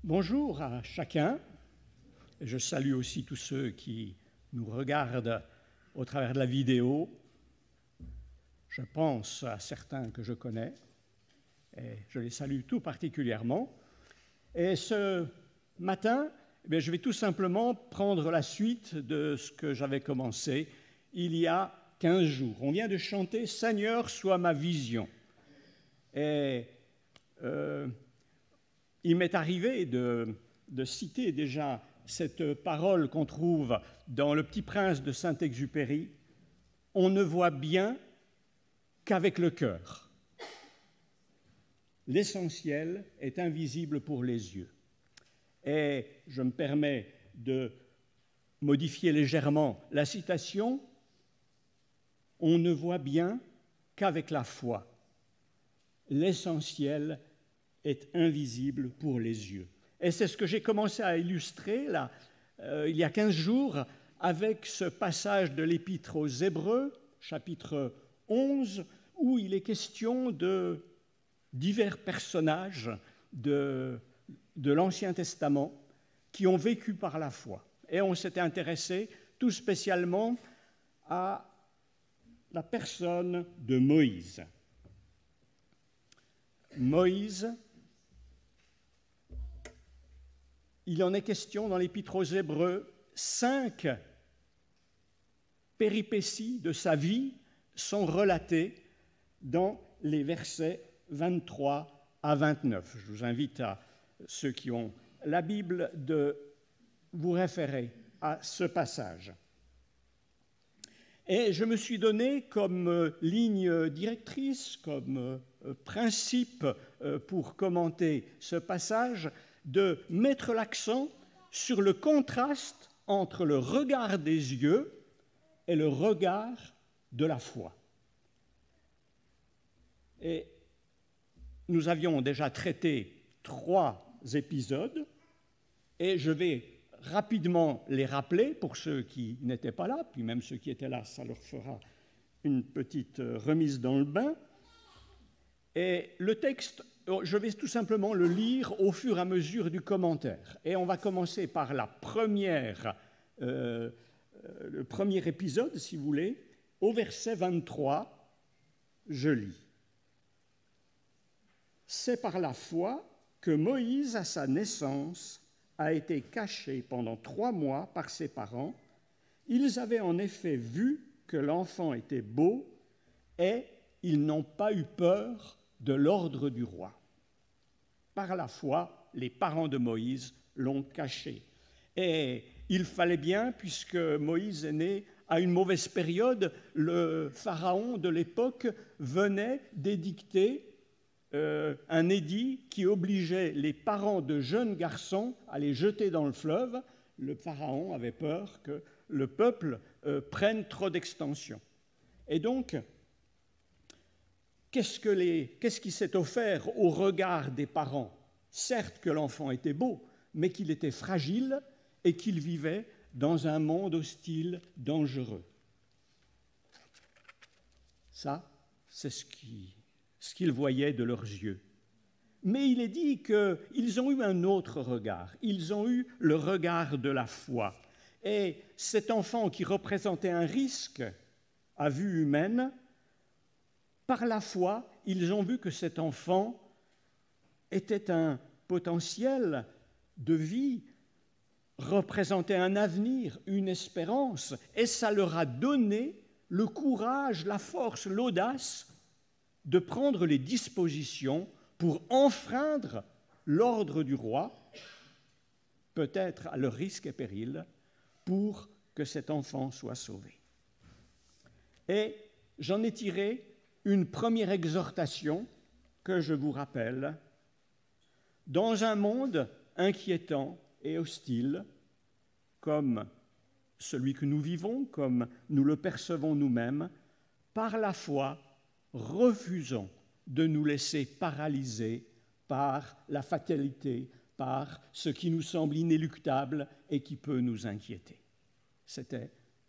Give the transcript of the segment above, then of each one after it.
Bonjour à chacun. Je salue aussi tous ceux qui nous regardent au travers de la vidéo. Je pense à certains que je connais et je les salue tout particulièrement. Et ce matin, je vais tout simplement prendre la suite de ce que j'avais commencé il y a 15 jours. On vient de chanter « Seigneur, sois ma vision ». Et il m'est arrivé de citer déjà cette parole qu'on trouve dans Le Petit Prince de Saint-Exupéry. On ne voit bien qu'avec le cœur. L'essentiel est invisible pour les yeux. Et je me permets de modifier légèrement la citation. On ne voit bien qu'avec la foi. L'essentiel est invisible pour les yeux. Et c'est ce que j'ai commencé à illustrer là, il y a 15 jours avec ce passage de l'Épître aux Hébreux, chapitre 11, où il est question de divers personnages de l'Ancien Testament qui ont vécu par la foi. Et on s'était intéressé tout spécialement à la personne de Moïse. Moïse, il en est question dans l'Épître aux Hébreux, 5 péripéties de sa vie sont relatées dans les versets 23 à 29. Je vous invite à ceux qui ont la Bible de vous référer à ce passage. Et je me suis donné comme ligne directrice, comme principe pour commenter ce passage, de mettre l'accent sur le contraste entre le regard des yeux et le regard de la foi. Et nous avions déjà traité 3 épisodes, et je vais rapidement les rappeler pour ceux qui n'étaient pas là, puis même ceux qui étaient là, ça leur fera une petite remise dans le bain. Et le texte, je vais tout simplement le lire au fur et à mesure du commentaire. Et on va commencer par le premier épisode, si vous voulez, au verset 23, je lis. « C'est par la foi que Moïse, à sa naissance, a été caché pendant 3 mois par ses parents. Ils avaient en effet vu que l'enfant était beau et ils n'ont pas eu peur de l'ordre du roi. Par la foi, les parents de Moïse l'ont caché. Et il fallait bien, puisque Moïse est né à une mauvaise période, le pharaon de l'époque venait d'édicter un édit qui obligeait les parents de jeunes garçons à les jeter dans le fleuve. Le pharaon avait peur que le peuple prenne trop d'extension. Et donc, qu'est-ce qui s'est offert au regard des parents? Certes que l'enfant était beau, mais qu'il était fragile et qu'il vivait dans un monde hostile, dangereux. Ça, c'est ce qu'ils voyaient de leurs yeux. Mais il est dit qu'ils ont eu un autre regard. Ils ont eu le regard de la foi. Et cet enfant qui représentait un risque à vue humaine, par la foi, ils ont vu que cet enfant était un potentiel de vie, représentait un avenir, une espérance, et ça leur a donné le courage, la force, l'audace de prendre les dispositions pour enfreindre l'ordre du roi, peut-être à leur risque et péril, pour que cet enfant soit sauvé. Et j'en ai tiré une première exhortation que je vous rappelle. Dans un monde inquiétant et hostile, comme celui que nous vivons, comme nous le percevons nous-mêmes, par la foi, refusons de nous laisser paralyser par la fatalité, par ce qui nous semble inéluctable et qui peut nous inquiéter. C'était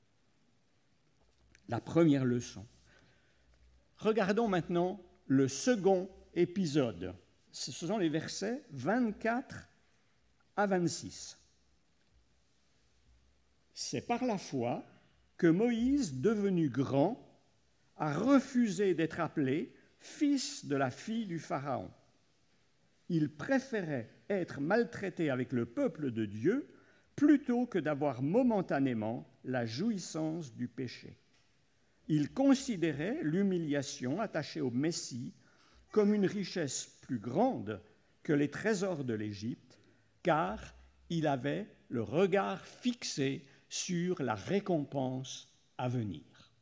la première leçon. Regardons maintenant le second épisode. Ce sont les versets 24 à 26. C'est par la foi que Moïse, devenu grand, a refusé d'être appelé fils de la fille du Pharaon. Il préférait être maltraité avec le peuple de Dieu plutôt que d'avoir momentanément la jouissance du péché. Il considérait l'humiliation attachée au Messie comme une richesse plus grande que les trésors de l'Égypte, car il avait le regard fixé sur la récompense à venir.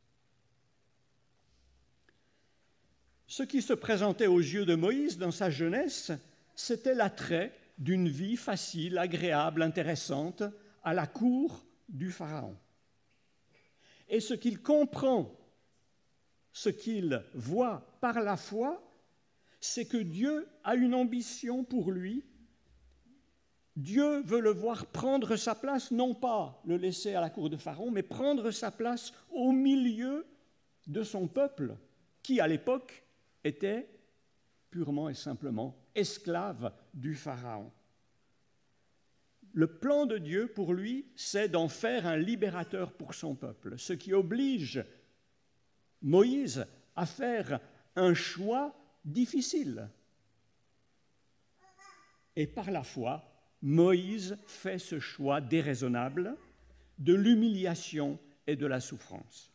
Ce qui se présentait aux yeux de Moïse dans sa jeunesse, c'était l'attrait d'une vie facile, agréable, intéressante à la cour du Pharaon. Et ce qu'il comprend, ce qu'il voit par la foi, c'est que Dieu a une ambition pour lui. Dieu veut le voir prendre sa place, non pas le laisser à la cour de Pharaon, mais prendre sa place au milieu de son peuple, qui à l'époque était purement et simplement esclave du Pharaon. Le plan de Dieu pour lui, c'est d'en faire un libérateur pour son peuple, ce qui oblige Moïse à faire un choix difficile. Et par la foi, Moïse fait ce choix déraisonnable de l'humiliation et de la souffrance.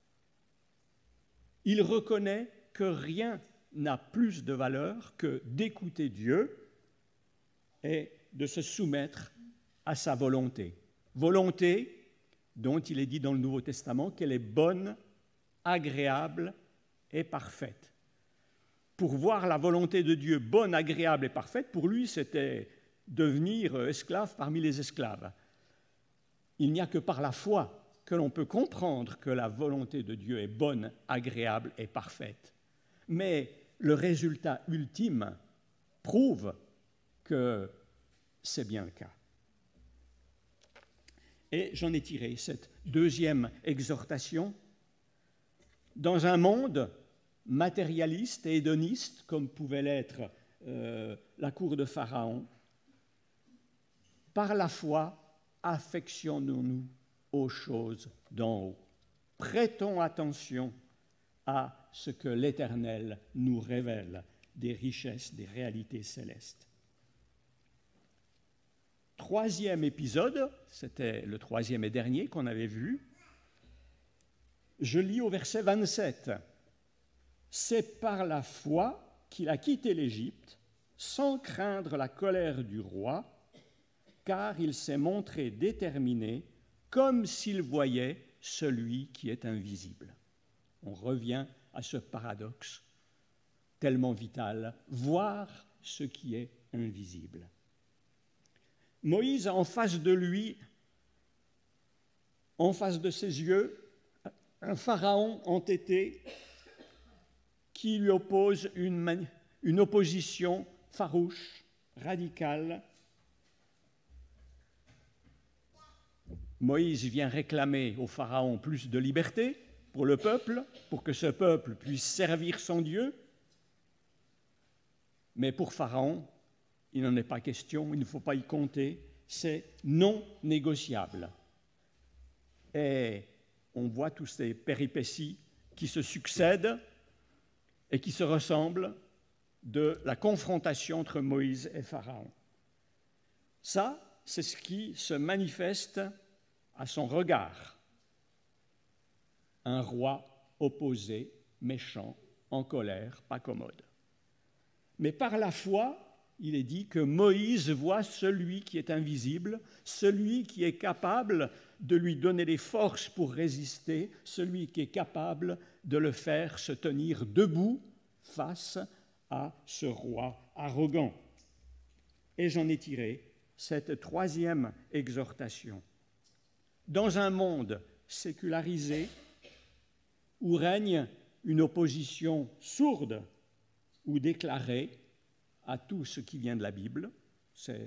Il reconnaît que rien n'a plus de valeur que d'écouter Dieu et de se soumettre à sa volonté. Volonté dont il est dit dans le Nouveau Testament qu'elle est bonne, agréable et parfaite. Pour voir la volonté de Dieu bonne, agréable et parfaite, pour lui, c'était devenir esclave parmi les esclaves. Il n'y a que par la foi que l'on peut comprendre que la volonté de Dieu est bonne, agréable et parfaite. Mais le résultat ultime prouve que c'est bien le cas. Et j'en ai tiré cette deuxième exhortation. Dans un monde matérialiste et hédoniste, comme pouvait l'être la cour de Pharaon, par la foi, affectionnons-nous aux choses d'en haut. Prêtons attention à ce que l'Éternel nous révèle des richesses, des réalités célestes. Troisième épisode, c'était le troisième et dernier qu'on avait vu. Je lis au verset 27. « C'est par la foi qu'il a quitté l'Égypte, sans craindre la colère du roi, car il s'est montré déterminé, comme s'il voyait celui qui est invisible. » On revient à ce paradoxe tellement vital, voir ce qui est invisible. Moïse a en face de lui, en face de ses yeux, un pharaon entêté qui lui oppose une opposition farouche, radicale. Moïse vient réclamer au pharaon plus de liberté pour le peuple, pour que ce peuple puisse servir son Dieu. Mais pour Pharaon, il n'en est pas question, il ne faut pas y compter, c'est non négociable. Et on voit toutes ces péripéties qui se succèdent et qui se ressemblent de la confrontation entre Moïse et Pharaon. Ça, c'est ce qui se manifeste à son regard. Un roi opposé, méchant, en colère, pas commode. Mais par la foi, il est dit que Moïse voit celui qui est invisible, celui qui est capable de lui donner les forces pour résister, celui qui est capable de le faire se tenir debout face à ce roi arrogant. Et j'en ai tiré cette troisième exhortation. Dans un monde sécularisé, où règne une opposition sourde ou déclarée à tout ce qui vient de la Bible, c'est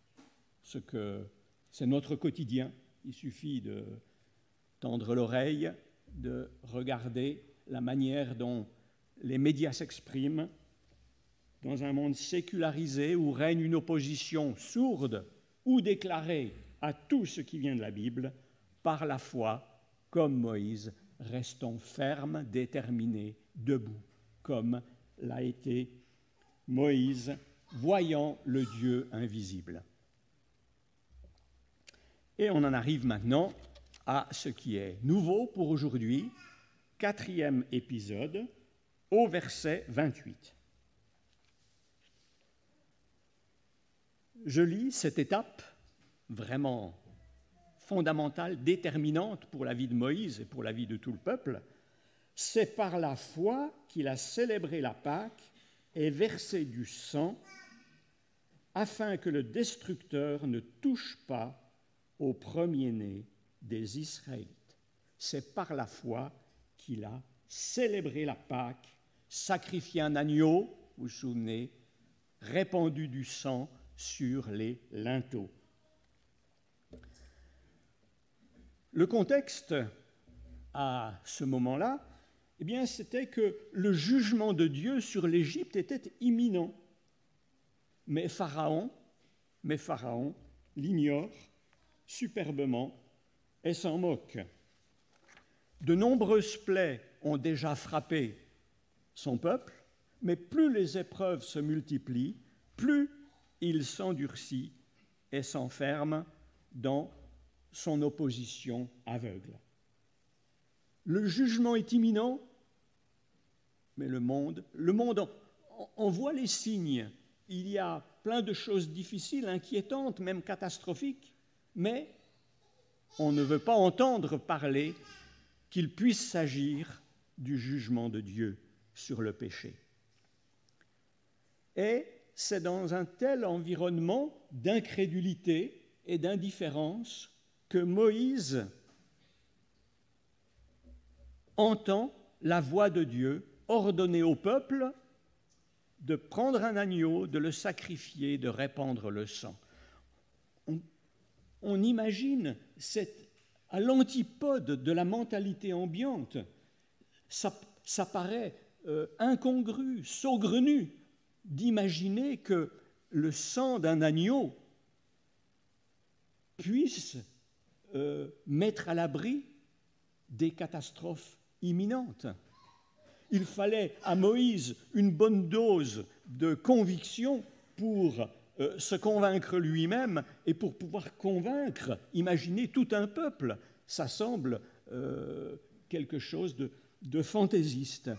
notre quotidien. Il suffit de tendre l'oreille, de regarder la manière dont les médias s'expriment. Dans un monde sécularisé où règne une opposition sourde ou déclarer à tout ce qui vient de la Bible, par la foi, comme Moïse, restons fermes, déterminés, debout, comme l'a été Moïse, voyant le Dieu invisible. Et on en arrive maintenant à ce qui est nouveau pour aujourd'hui, 4e épisode, au verset 28. Je lis cette étape vraiment fondamentale, déterminante pour la vie de Moïse et pour la vie de tout le peuple. C'est par la foi qu'il a célébré la Pâque et versé du sang afin que le destructeur ne touche pas au premier-né des Israélites. C'est par la foi qu'il a célébré la Pâque, sacrifié un agneau, vous vous souvenez, répandu du sang sur les linteaux. Le contexte à ce moment-là, eh bien, c'était que le jugement de Dieu sur l'Égypte était imminent. Mais Pharaon l'ignore superbement et s'en moque. De nombreuses plaies ont déjà frappé son peuple, mais plus les épreuves se multiplient, plus il s'endurcit et s'enferme dans son opposition aveugle. Le jugement est imminent, mais le monde en voit les signes. Il y a plein de choses difficiles, inquiétantes, même catastrophiques, mais on ne veut pas entendre parler qu'il puisse s'agir du jugement de Dieu sur le péché. Et c'est dans un tel environnement d'incrédulité et d'indifférence que Moïse entend la voix de Dieu ordonner au peuple de prendre un agneau, de le sacrifier, de répandre le sang. On imagine, c'est à l'antipode de la mentalité ambiante. Ça paraît incongru, saugrenu d'imaginer que le sang d'un agneau puisse mettre à l'abri des catastrophes imminentes. Il fallait à Moïse une bonne dose de conviction pour se convaincre lui-même et pour pouvoir convaincre, imaginer tout un peuple. Ça semble quelque chose de fantaisiste.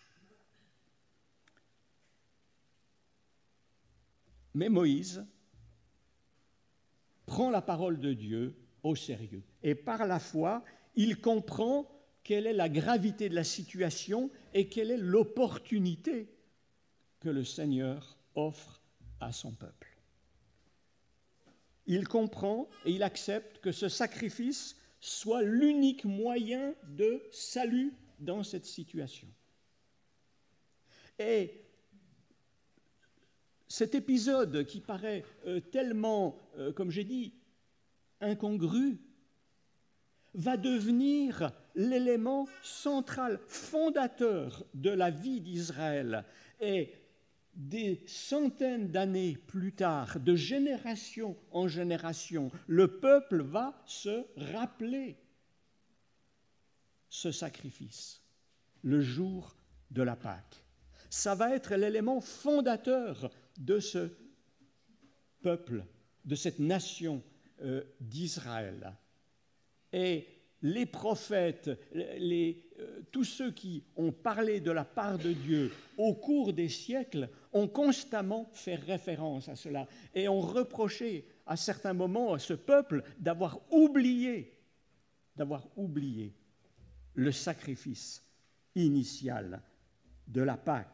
Mais Moïse prend la parole de Dieu au sérieux. Et par la foi, il comprend quelle est la gravité de la situation et quelle est l'opportunité que le Seigneur offre à son peuple. Il comprend et il accepte que ce sacrifice soit l'unique moyen de salut dans cette situation. Et cet épisode qui paraît tellement, comme j'ai dit, incongru, va devenir l'élément central, fondateur de la vie d'Israël. Et des centaines d'années plus tard, de génération en génération, le peuple va se rappeler ce sacrifice, le jour de la Pâque. Ça va être l'élément fondateur de ce peuple, de cette nation d'Israël. Et les prophètes, tous ceux qui ont parlé de la part de Dieu au cours des siècles ont constamment fait référence à cela et ont reproché à certains moments à ce peuple d'avoir oublié le sacrifice initial de la Pâque.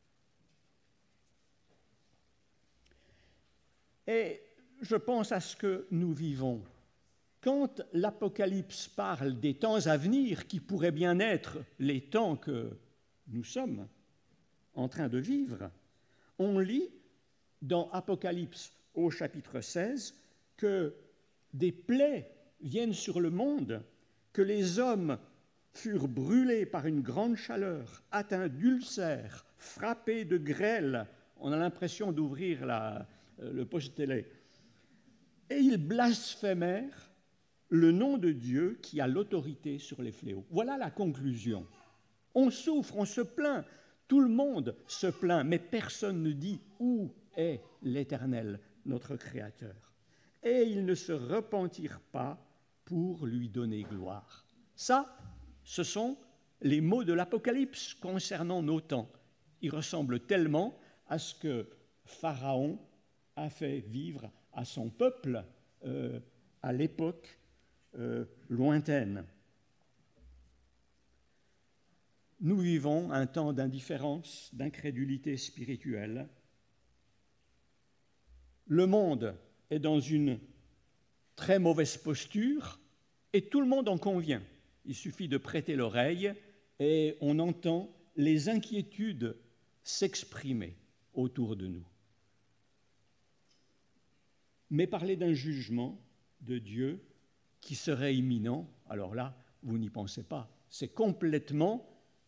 Et je pense à ce que nous vivons. Quand l'Apocalypse parle des temps à venir, qui pourraient bien être les temps que nous sommes en train de vivre, on lit dans Apocalypse au chapitre 16 que des plaies viennent sur le monde, que les hommes furent brûlés par une grande chaleur, atteints d'ulcères, frappés de grêle. On a l'impression d'ouvrir le poche télé. et ils blasphémèrent le nom de Dieu qui a l'autorité sur les fléaux. Voilà la conclusion. On souffre, on se plaint, tout le monde se plaint, mais personne ne dit où est l'Éternel, notre Créateur. Et ils ne se repentirent pas pour lui donner gloire. Ça, ce sont les mots de l'Apocalypse concernant nos temps. Ils ressemblent tellement à ce que Pharaon a fait vivre à son peuple à l'époque lointaine. Nous vivons un temps d'indifférence, d'incrédulité spirituelle. Le monde est dans une très mauvaise posture et tout le monde en convient. Il suffit de prêter l'oreille et on entend les inquiétudes s'exprimer autour de nous. Mais parler d'un jugement de Dieu qui serait imminent, alors là, vous n'y pensez pas. C'est complètement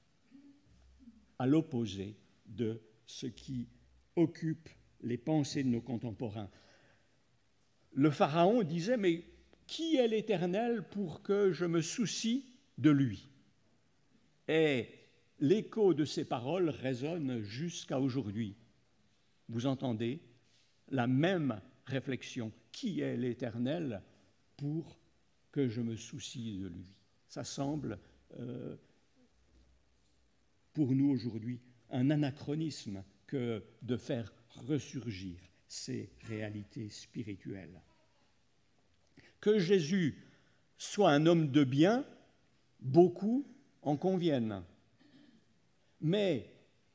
à l'opposé de ce qui occupe les pensées de nos contemporains. Le Pharaon disait, mais qui est l'Éternel pour que je me soucie de lui? Et l'écho de ces paroles résonne jusqu'à aujourd'hui. Vous entendez la même réflexion. Qui est l'Éternel pour que je me soucie de lui? Ça semble, pour nous aujourd'hui, un anachronisme que de faire ressurgir ces réalités spirituelles. Que Jésus soit un homme de bien, beaucoup en conviennent. Mais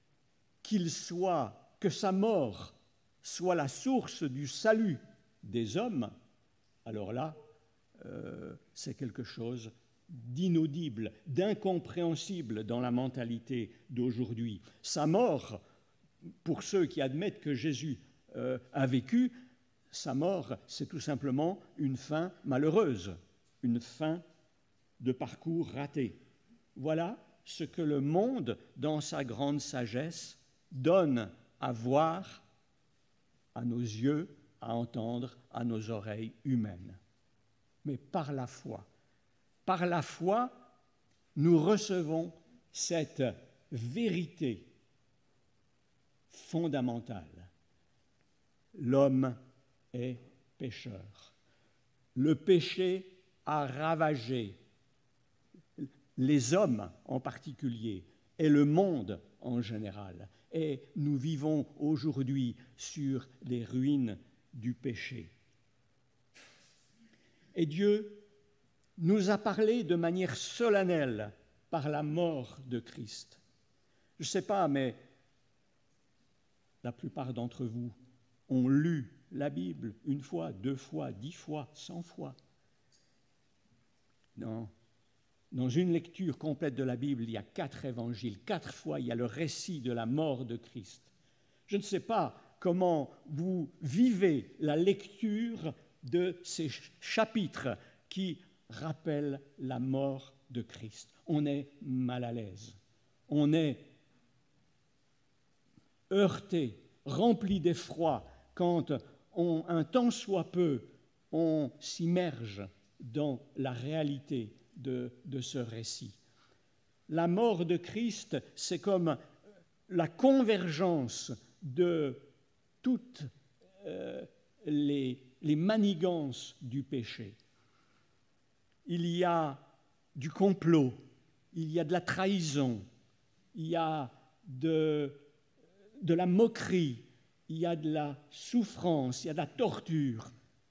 que sa mort soit la source du salut des hommes, alors là, c'est quelque chose d'inaudible, d'incompréhensible dans la mentalité d'aujourd'hui. Sa mort, pour ceux qui admettent que Jésus a vécu, sa mort, c'est tout simplement une fin malheureuse, une fin de parcours raté. Voilà ce que le monde, dans sa grande sagesse, donne à voir à nos yeux, à entendre à nos oreilles humaines. Mais par la foi, nous recevons cette vérité fondamentale. L'homme est pécheur. Le péché a ravagé les hommes en particulier et le monde en général. Et nous vivons aujourd'hui sur les ruines du péché. Et Dieu nous a parlé de manière solennelle par la mort de Christ. Je ne sais pas, mais la plupart d'entre vous ont lu la Bible une fois, 2 fois, 10 fois, 100 fois. Non. Dans une lecture complète de la Bible, il y a 4 évangiles. 4 fois, il y a le récit de la mort de Christ. Je ne sais pas comment vous vivez la lecture de ces chapitres qui rappellent la mort de Christ. On est mal à l'aise. On est heurté, rempli d'effroi quand un tant soit peu on s'immerge dans la réalité de ce récit. La mort de Christ, c'est comme la convergence de toutes les manigances du péché. Il y a du complot, il y a de la trahison, il y a de la moquerie, il y a de la souffrance, il y a de la torture.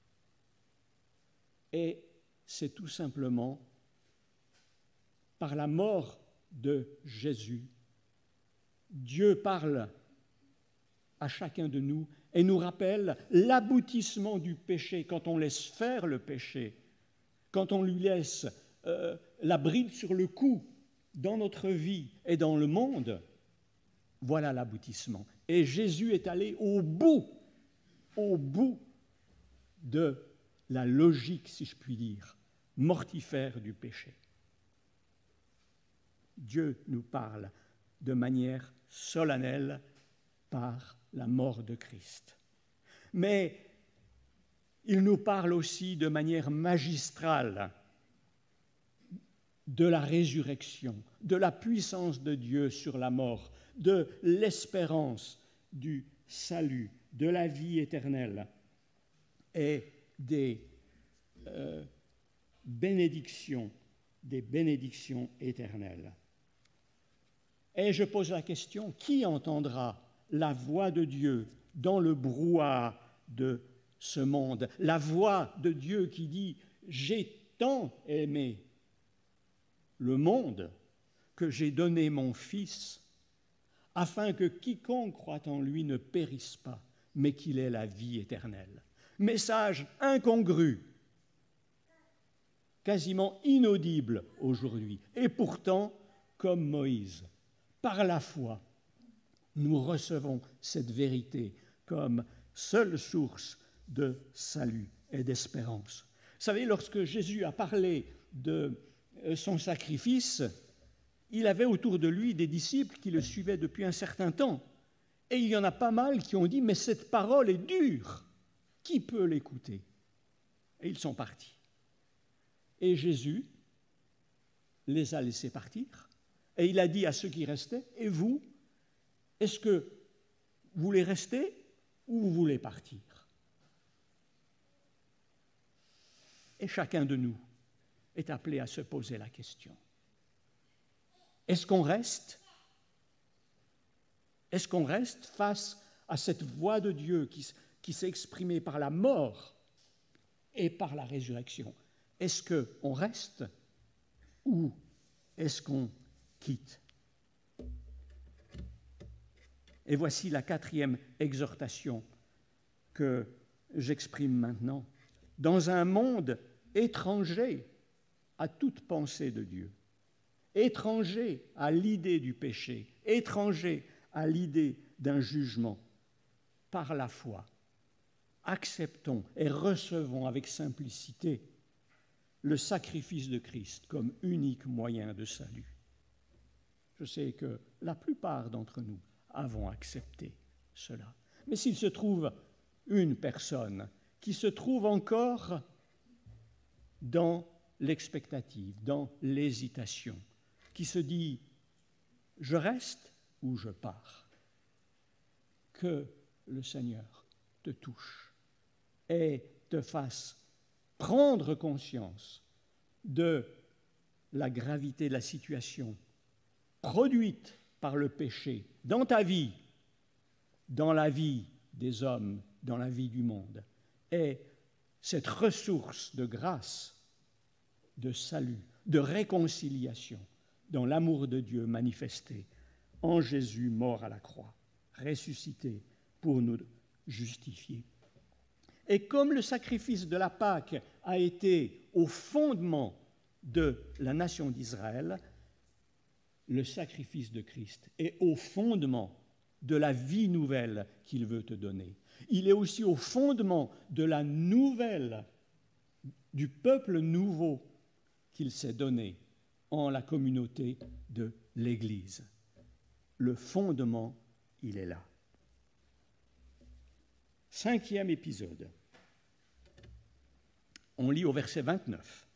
Et c'est tout simplement par la mort de Jésus, Dieu parle à chacun de nous et nous rappelle l'aboutissement du péché quand on laisse faire le péché, quand on lui laisse la bride sur le cou dans notre vie et dans le monde. Voilà l'aboutissement. Et Jésus est allé au bout de la logique, si je puis dire, mortifère du péché. Dieu nous parle de manière solennelle par la mort de Christ. Mais il nous parle aussi de manière magistrale de la résurrection, de la puissance de Dieu sur la mort, de l'espérance du salut, de la vie éternelle et des bénédictions éternelles. Et je pose la question, qui entendra la voix de Dieu dans le brouhaha de ce monde? La voix de Dieu qui dit « J'ai tant aimé le monde que j'ai donné mon Fils, afin que quiconque croit en lui ne périsse pas, mais qu'il ait la vie éternelle. » Message incongru, quasiment inaudible aujourd'hui. Et pourtant, comme Moïse, par la foi, nous recevons cette vérité comme seule source de salut et d'espérance. Vous savez, lorsque Jésus a parlé de son sacrifice, il avait autour de lui des disciples qui le suivaient depuis un certain temps. Et il y en a pas mal qui ont dit « Mais cette parole est dure, qui peut l'écouter ?» Et ils sont partis. Et Jésus les a laissés partir. Et il a dit à ceux qui restaient « Et vous, est-ce que vous voulez rester ou vous voulez partir ?» Et chacun de nous est appelé à se poser la question. Est-ce qu'on reste? Est-ce qu'on reste face à cette voix de Dieu qui s'est exprimée par la mort et par la résurrection? Est-ce qu'on reste ou est-ce qu'on quitte? Et voici la 4e exhortation que j'exprime maintenant. Dans un monde étranger à toute pensée de Dieu, étranger à l'idée du péché, étranger à l'idée d'un jugement, par la foi, acceptons et recevons avec simplicité le sacrifice de Christ comme unique moyen de salut. Je sais que la plupart d'entre nous avons accepté cela. Mais s'il se trouve une personne qui se trouve encore dans l'expectative, dans l'hésitation, qui se dit « je reste ou je pars », que le Seigneur te touche et te fasse prendre conscience de la gravité de la situation produite par le péché dans ta vie, dans la vie des hommes, dans la vie du monde, et cette ressource de grâce, de salut, de réconciliation dans l'amour de Dieu manifesté en Jésus mort à la croix, ressuscité pour nous justifier. Et comme le sacrifice de la Pâque a été au fondement de la nation d'Israël, le sacrifice de Christ est au fondement de la vie nouvelle qu'il veut te donner. Il est aussi au fondement de la nouvelle, du peuple nouveau qu'il s'est donné en la communauté de l'Église. Le fondement, il est là. 5e épisode. On lit au verset 29.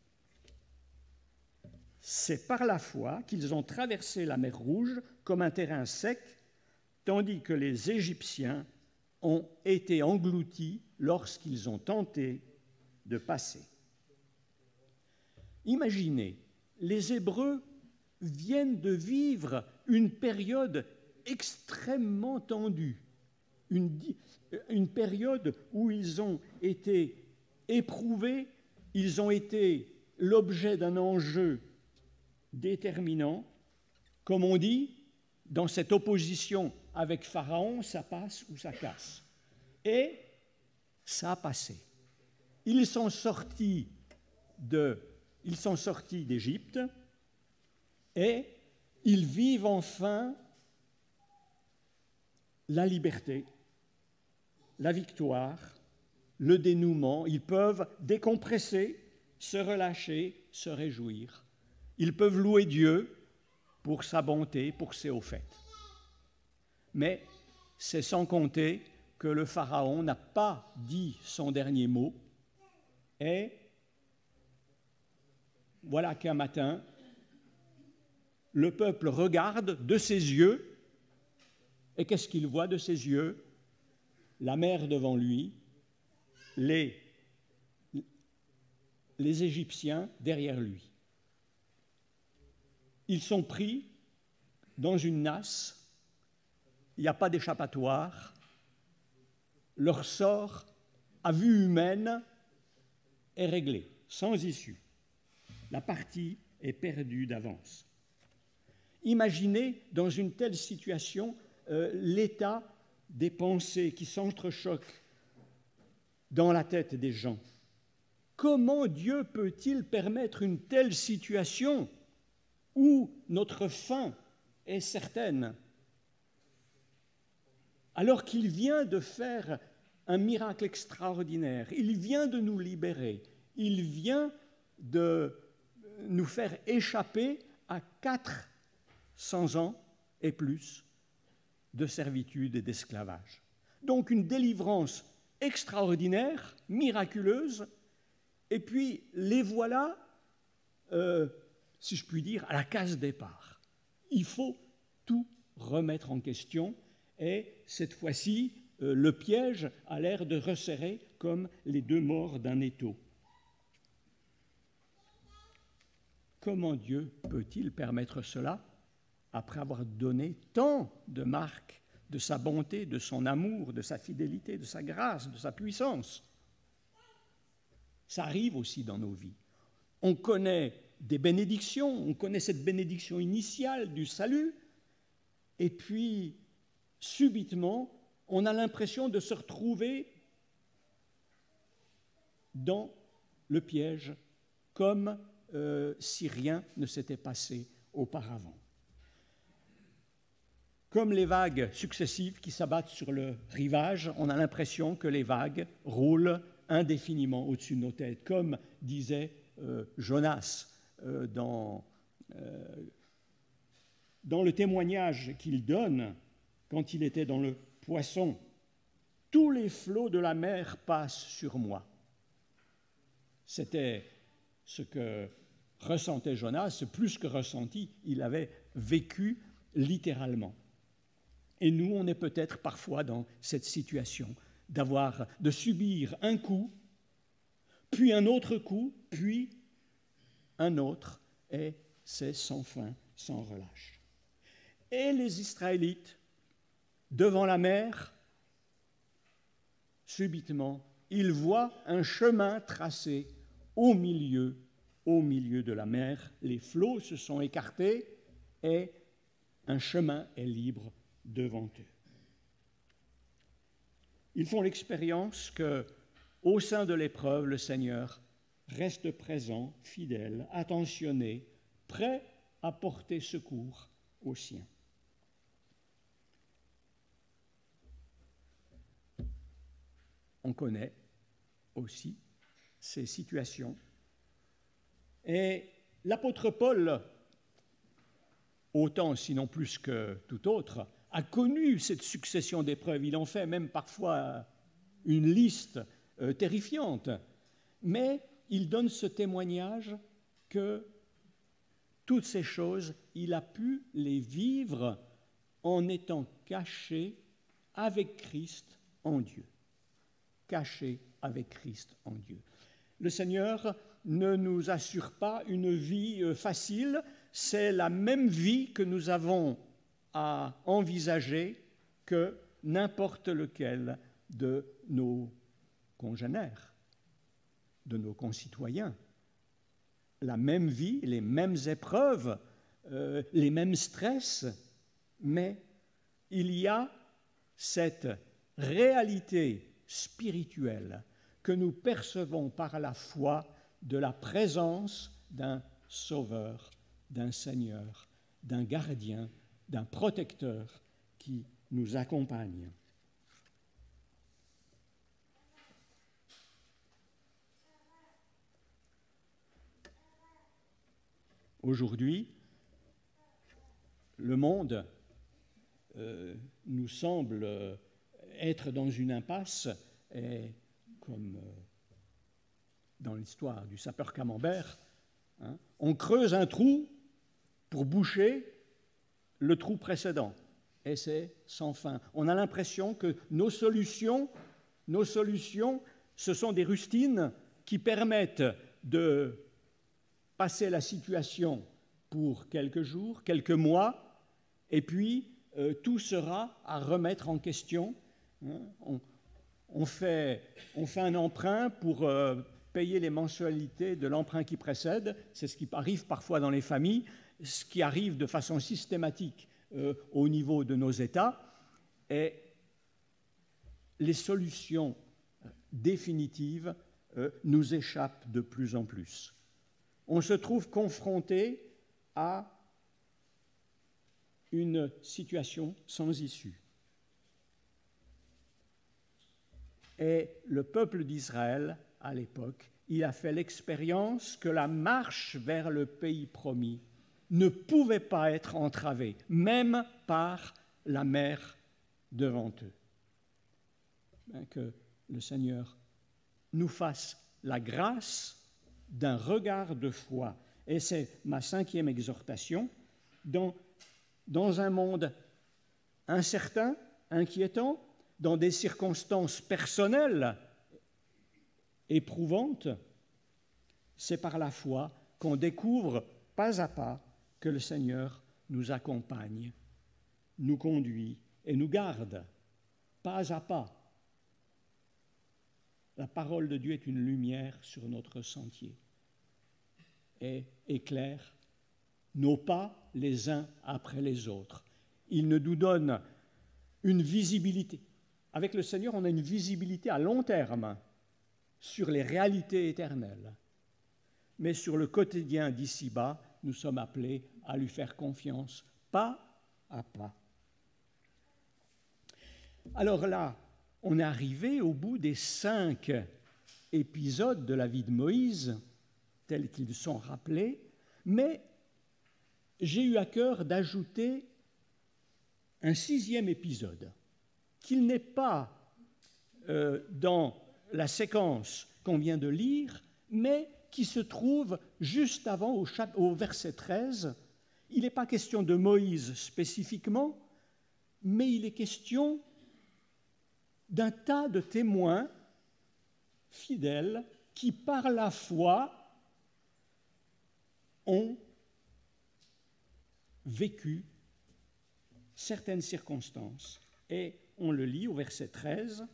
C'est par la foi qu'ils ont traversé la mer Rouge comme un terrain sec, tandis que les Égyptiens ont été engloutis lorsqu'ils ont tenté de passer. Imaginez, les Hébreux viennent de vivre une période extrêmement tendue, une période où ils ont été éprouvés, ils ont été l'objet d'un enjeu déterminant. Comme on dit, dans cette opposition avec Pharaon, ça passe ou ça casse. Et ça a passé. Ils sont sortis d'Égypte et ils vivent enfin la liberté, la victoire, le dénouement. Ils peuvent décompresser, se relâcher, se réjouir. Ils peuvent louer Dieu pour sa bonté, pour ses hauts faits. Mais c'est sans compter que le Pharaon n'a pas dit son dernier mot, et voilà qu'un matin, le peuple regarde de ses yeux, et qu'est-ce qu'il voit de ses yeux? La mer devant lui, les Égyptiens derrière lui. Ils sont pris dans une nasse, il n'y a pas d'échappatoire, leur sort, à vue humaine, est réglé, sans issue. La partie est perdue d'avance. Imaginez dans une telle situation l'état des pensées qui s'entrechoquent dans la tête des gens. Comment Dieu peut-il permettre une telle situation où notre fin est certaine, alors qu'il vient de faire un miracle extraordinaire, il vient de nous libérer, il vient de nous faire échapper à 400 ans et plus de servitude et d'esclavage. Donc une délivrance extraordinaire, miraculeuse, et puis les voilà, si je puis dire, à la case départ. Il faut tout remettre en question, et cette fois-ci, le piège a l'air de resserrer comme les deux morts d'un étau. Comment Dieu peut-il permettre cela après avoir donné tant de marques de sa bonté, de son amour, de sa fidélité, de sa grâce, de sa puissance? Ça arrive aussi dans nos vies. On connaît des bénédictions, on connaît cette bénédiction initiale du salut, et puis, subitement, on a l'impression de se retrouver dans le piège, comme si rien ne s'était passé auparavant. Comme les vagues successives qui s'abattent sur le rivage, on a l'impression que les vagues roulent indéfiniment au-dessus de nos têtes, comme disait Jonas dans le témoignage qu'il donne quand il était dans le poisson. Tous les flots de la mer passent sur moi. C'était ce que ressentait Jonas, plus que ressenti, il avait vécu littéralement. Et nous, on est peut-être parfois dans cette situation de subir un coup, puis un autre coup, puis un autre, et c'est sans fin, sans relâche. Et les Israélites, devant la mer, subitement, ils voient un chemin tracé au milieu de la mer. Les flots se sont écartés et un chemin est libre devant eux. Ils font l'expérience que, au sein de l'épreuve, le Seigneur reste présent, fidèle, attentionné, prêt à porter secours aux siens. On connaît aussi ces situations. Et l'apôtre Paul, autant sinon plus que tout autre, a connu cette succession d'épreuves. Il en fait même parfois une liste terrifiante. Mais il donne ce témoignage que toutes ces choses, il a pu les vivre en étant caché avec Christ en Dieu. Caché avec Christ en Dieu. Le Seigneur ne nous assure pas une vie facile, c'est la même vie que nous avons à envisager que n'importe lequel de nos congénères, de nos concitoyens. La même vie, les mêmes épreuves, les mêmes stress, mais il y a cette réalité spirituelle que nous percevons par la foi de la présence d'un Sauveur, d'un Seigneur, d'un gardien, d'un protecteur qui nous accompagne. Aujourd'hui, le monde nous semble être dans une impasse est comme dans l'histoire du sapeur Camembert, hein, on creuse un trou pour boucher le trou précédent, et c'est sans fin. On a l'impression que nos solutions, ce sont des rustines qui permettent de passer la situation pour quelques jours, quelques mois, et puis tout sera à remettre en question. On fait un emprunt pour payer les mensualités de l'emprunt qui précède. C'est ce qui arrive parfois dans les familles, ce qui arrive de façon systématique au niveau de nos États. Et les solutions définitives nous échappent de plus en plus. On se trouve confronté à une situation sans issue. Et le peuple d'Israël, à l'époque, il a fait l'expérience que la marche vers le pays promis ne pouvait pas être entravée, même par la mer devant eux. Que le Seigneur nous fasse la grâce d'un regard de foi. Et c'est ma 5e exhortation. Dans un monde incertain, inquiétant, dans des circonstances personnelles éprouvantes, c'est par la foi qu'on découvre pas à pas que le Seigneur nous accompagne, nous conduit et nous garde, pas à pas. La parole de Dieu est une lumière sur notre sentier et éclaire nos pas les uns après les autres. Il nous donne une visibilité. Avec le Seigneur, on a une visibilité à long terme sur les réalités éternelles. Mais sur le quotidien d'ici-bas, nous sommes appelés à lui faire confiance, pas à pas. Alors là, on est arrivé au bout des 5 épisodes de la vie de Moïse, tels qu'ils sont rappelés, mais j'ai eu à cœur d'ajouter un 6e épisode, qu'il n'est pas dans la séquence qu'on vient de lire, mais qui se trouve juste avant, au verset 13. Il n'est pas question de Moïse spécifiquement, mais il est question d'un tas de témoins fidèles qui, par la foi, ont vécu certaines circonstances. Et on le lit au verset 13.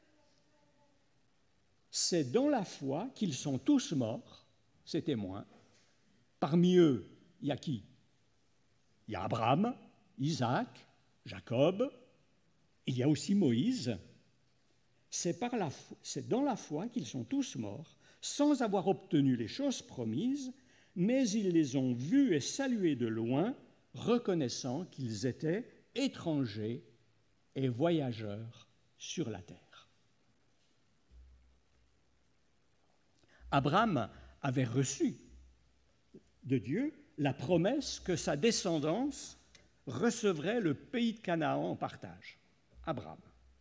C'est dans la foi qu'ils sont tous morts, ces témoins. Parmi eux, il y a qui? Il y a Abraham, Isaac, Jacob, il y a aussi Moïse. C'est dans la foi qu'ils sont tous morts, sans avoir obtenu les choses promises, mais ils les ont vus et salués de loin, reconnaissant qu'ils étaient étrangers et voyageurs sur la terre. Abraham avait reçu de Dieu la promesse que sa descendance recevrait le pays de Canaan en partage. Abraham.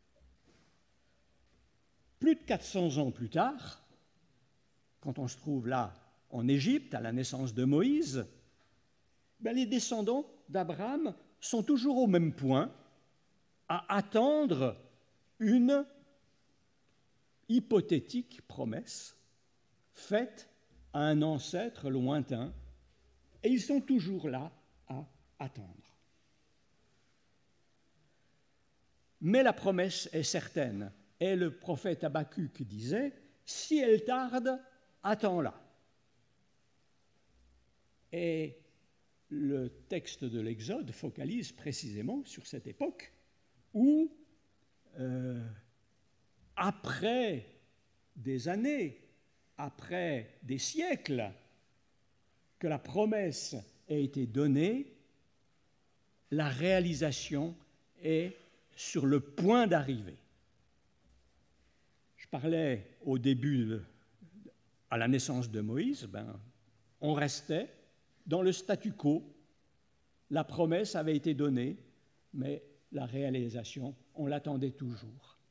Plus de 400 ans plus tard, quand on se trouve là en Égypte, à la naissance de Moïse, les descendants d'Abraham sont toujours au même point, à attendre une hypothétique promesse faite à un ancêtre lointain, et ils sont toujours là à attendre. Mais la promesse est certaine, et le prophète Habakkuk disait « Si elle tarde, attends-la ». Et le texte de l'Exode focalise précisément sur cette époque où, après des années, après des siècles, que la promesse a été donnée, la réalisation est sur le point d'arriver. Je parlais au début, à la naissance de Moïse, on restait dans le statu quo. La promesse avait été donnée, mais la réalisation, on l'attendait toujours.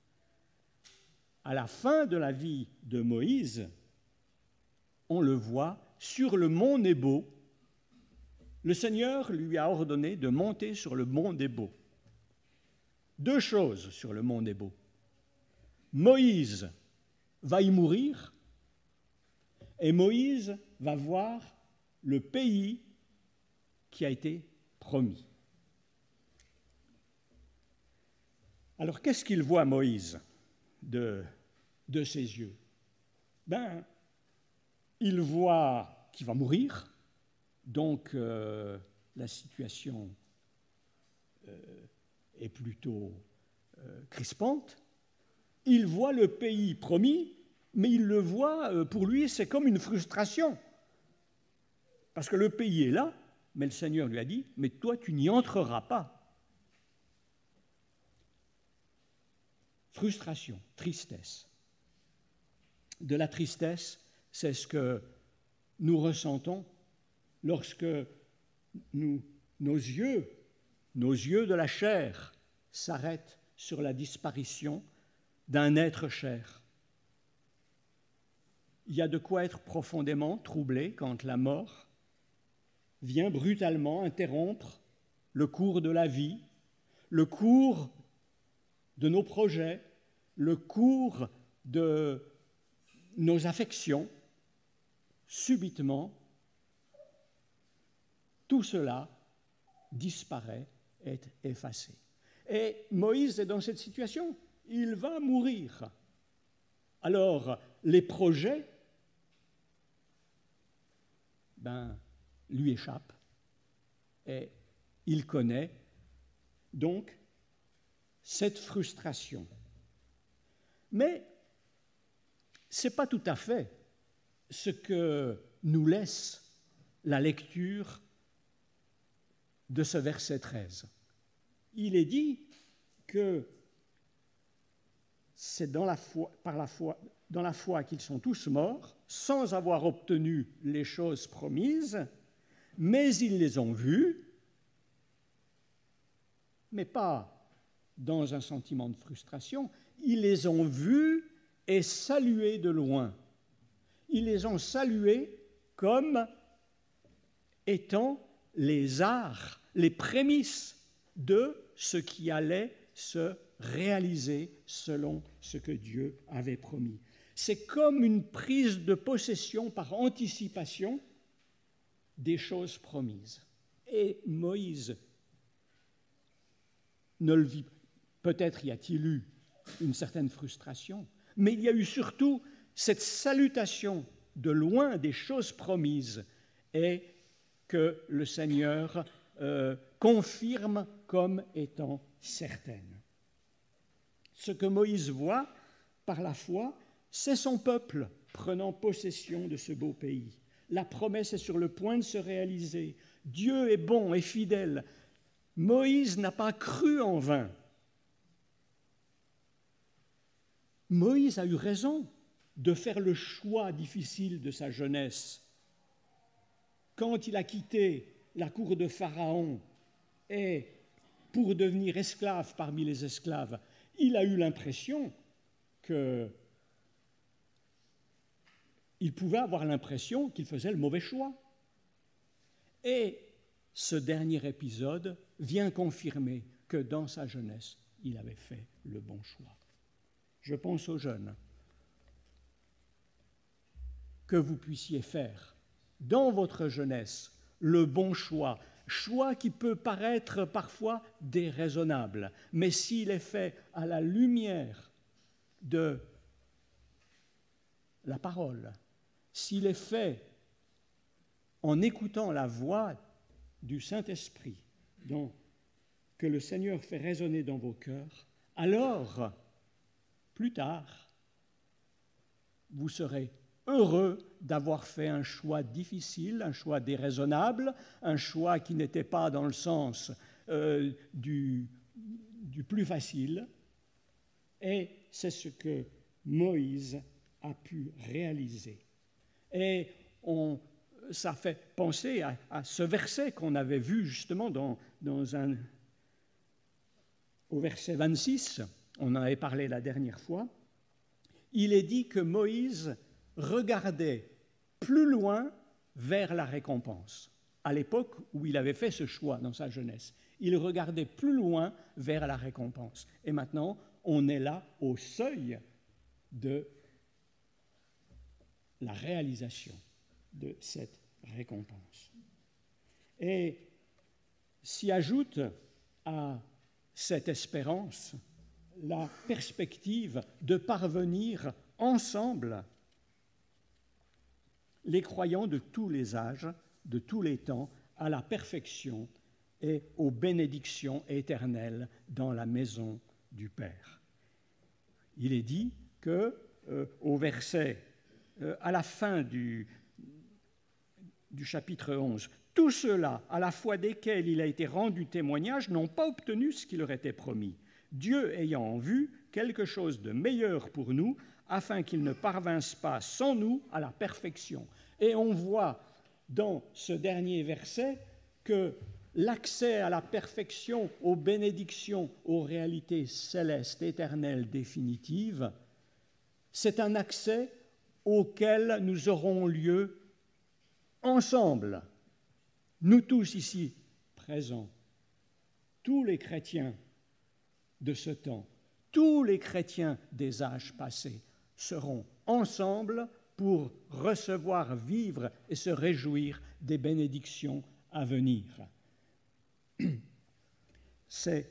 à la fin de la vie de Moïse, on le voit sur le mont Nebo. Le Seigneur lui a ordonné de monter sur le mont Nebo. Deux choses sur le mont Nebo. Moïse va y mourir et Moïse va voir le pays qui a été promis. Alors, qu'est-ce qu'il voit, Moïse, de ses yeux? Il voit qu'il va mourir, donc la situation est plutôt crispante. Il voit le pays promis, mais il le voit, pour lui, c'est comme une frustration. Parce que le pays est là, mais le Seigneur lui a dit, mais toi, tu n'y entreras pas. Frustration, tristesse. De la tristesse, c'est ce que nous ressentons lorsque nos yeux de la chair s'arrêtent sur la disparition d'un être cher. Il y a de quoi être profondément troublé quand la mort vient brutalement interrompre le cours de la vie, le cours de nos projets, le cours de nos affections. Subitement, tout cela disparaît, est effacé. Et Moïse est dans cette situation. Il va mourir. Alors, les projets, lui échappent et il connaît donc cette frustration. Mais ce n'est pas tout à fait ce que nous laisse la lecture de ce verset 13. Il est dit que c'est dans la foi qu'ils sont tous morts, sans avoir obtenu les choses promises, mais ils les ont vues, mais pas dans un sentiment de frustration, ils les ont vus et salués de loin. Ils les ont salués comme étant les arts, les prémices de ce qui allait se réaliser selon ce que Dieu avait promis. C'est comme une prise de possession par anticipation des choses promises. Et Moïse ne le vit. Peut-être y a-t-il eu une certaine frustration, mais il y a eu surtout cette salutation de loin des choses promises et que le Seigneur confirme comme étant certaines. Ce que Moïse voit par la foi, c'est son peuple prenant possession de ce beau pays. La promesse est sur le point de se réaliser. Dieu est bon et fidèle. Moïse n'a pas cru en vain. Moïse a eu raison de faire le choix difficile de sa jeunesse. Quand il a quitté la cour de Pharaon et pour devenir esclave parmi les esclaves, il a eu l'impression qu'il pouvait avoir l'impression qu'il faisait le mauvais choix. Et ce dernier épisode vient confirmer que dans sa jeunesse, il avait fait le bon choix. Je pense aux jeunes. Que vous puissiez faire dans votre jeunesse le bon choix, choix qui peut paraître parfois déraisonnable, mais s'il est fait à la lumière de la parole, s'il est fait en écoutant la voix du Saint-Esprit que le Seigneur fait résonner dans vos cœurs, alors, plus tard, vous serez heureux d'avoir fait un choix difficile, un choix déraisonnable, un choix qui n'était pas dans le sens du plus facile. Et c'est ce que Moïse a pu réaliser. Et ça fait penser à ce verset qu'on avait vu justement au verset 26, on en avait parlé la dernière fois. il est dit que Moïse regardait plus loin vers la récompense. À l'époque où il avait fait ce choix dans sa jeunesse, il regardait plus loin vers la récompense. Et maintenant, on est là au seuil de la réalisation de cette récompense. Et s'y ajoute à cette espérance la perspective de parvenir ensemble, les croyants de tous les âges, de tous les temps, à la perfection et aux bénédictions éternelles dans la maison du Père. Il est dit que, au verset, à la fin du chapitre 11, « Tous ceux-là, à la foi desquels il a été rendu témoignage, n'ont pas obtenu ce qui leur était promis, Dieu ayant en vue quelque chose de meilleur pour nous, afin qu'ils ne parvinssent pas sans nous à la perfection. » Et on voit dans ce dernier verset que l'accès à la perfection, aux bénédictions, aux réalités célestes, éternelles, définitives, c'est un accès auquel nous aurons lieu ensemble, nous tous ici présents, tous les chrétiens de ce temps, tous les chrétiens des âges passés seront ensemble pour recevoir, vivre et se réjouir des bénédictions à venir. C'est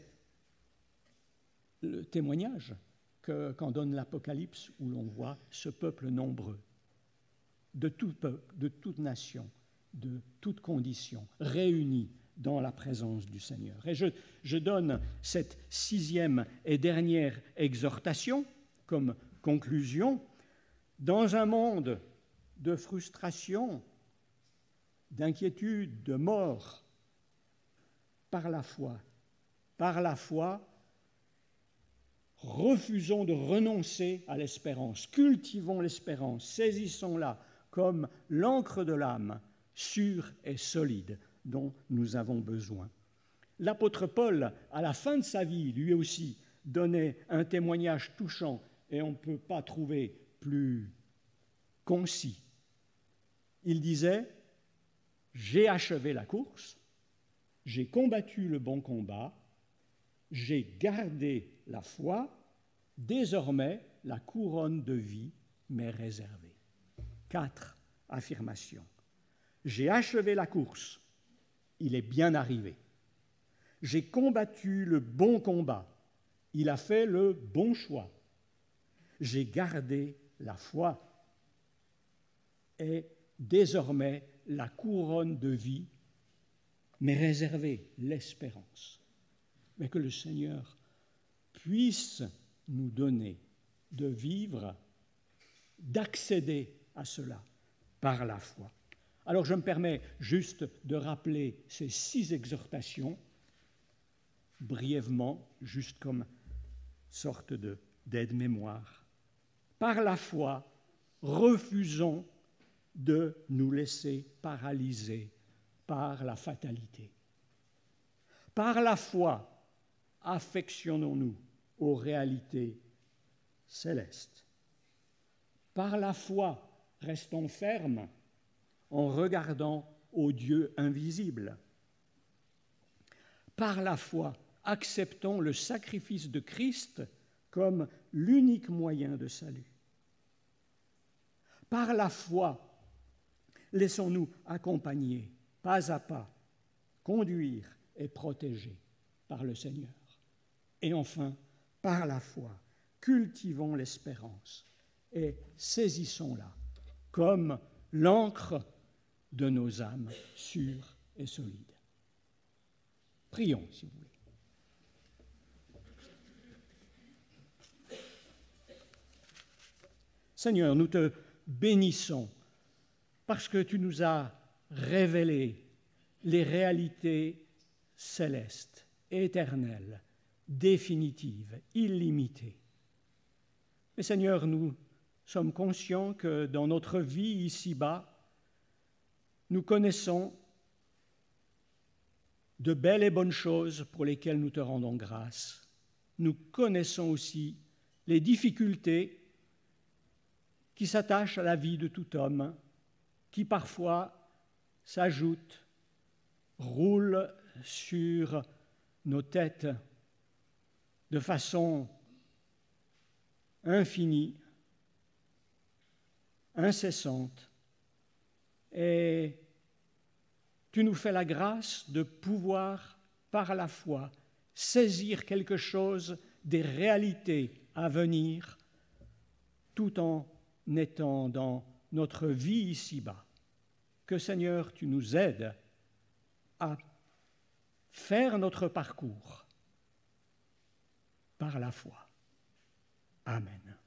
le témoignage qu'en donne l'Apocalypse, où l'on voit ce peuple nombreux, de tout peuple, de toute nation, de toute condition, réunis dans la présence du Seigneur. Et je donne cette 6e et dernière exhortation comme conclusion. Dans un monde de frustration, d'inquiétude, de mort, par la foi, refusons de renoncer à l'espérance, cultivons l'espérance, saisissons-la comme l'encre de l'âme, sûre et solide, dont nous avons besoin. L'apôtre Paul, à la fin de sa vie, lui aussi, donnait un témoignage touchant, et on ne peut pas trouver plus concis. Il disait « J'ai achevé la course, j'ai combattu le bon combat, j'ai gardé la foi, désormais la couronne de vie m'est réservée. » 4 affirmations. J'ai achevé la course, il est bien arrivé. J'ai combattu le bon combat, il a fait le bon choix. J'ai gardé la foi et désormais la couronne de vie m'est réservée, l'espérance. Mais que le Seigneur puisse nous donner de vivre, d'accéder à cela par la foi. Alors je me permets juste de rappeler ces 6 exhortations, brièvement, juste comme sorte d'aide-mémoire. Par la foi, refusons de nous laisser paralyser par la fatalité. Par la foi, affectionnons-nous aux réalités célestes. Par la foi, restons fermes en regardant au Dieu invisible. Par la foi, acceptons le sacrifice de Christ comme l'unique moyen de salut. Par la foi, laissons-nous accompagner, pas à pas, conduire et protéger par le Seigneur. Et enfin, par la foi, cultivons l'espérance et saisissons-la comme l'encre de nos âmes sûres et solides. Prions, si vous voulez. Seigneur, nous te bénissons parce que tu nous as révélé les réalités célestes, éternelles, définitives, illimitées. Mais Seigneur, nous sommes conscients que dans notre vie ici-bas, nous connaissons de belles et bonnes choses pour lesquelles nous te rendons grâce. Nous connaissons aussi les difficultés qui s'attache à la vie de tout homme, qui parfois s'ajoute, roule sur nos têtes de façon infinie, incessante, et tu nous fais la grâce de pouvoir, par la foi, saisir quelque chose des réalités à venir, tout en étant dans notre vie ici-bas. Que, Seigneur, tu nous aides à faire notre parcours par la foi. Amen.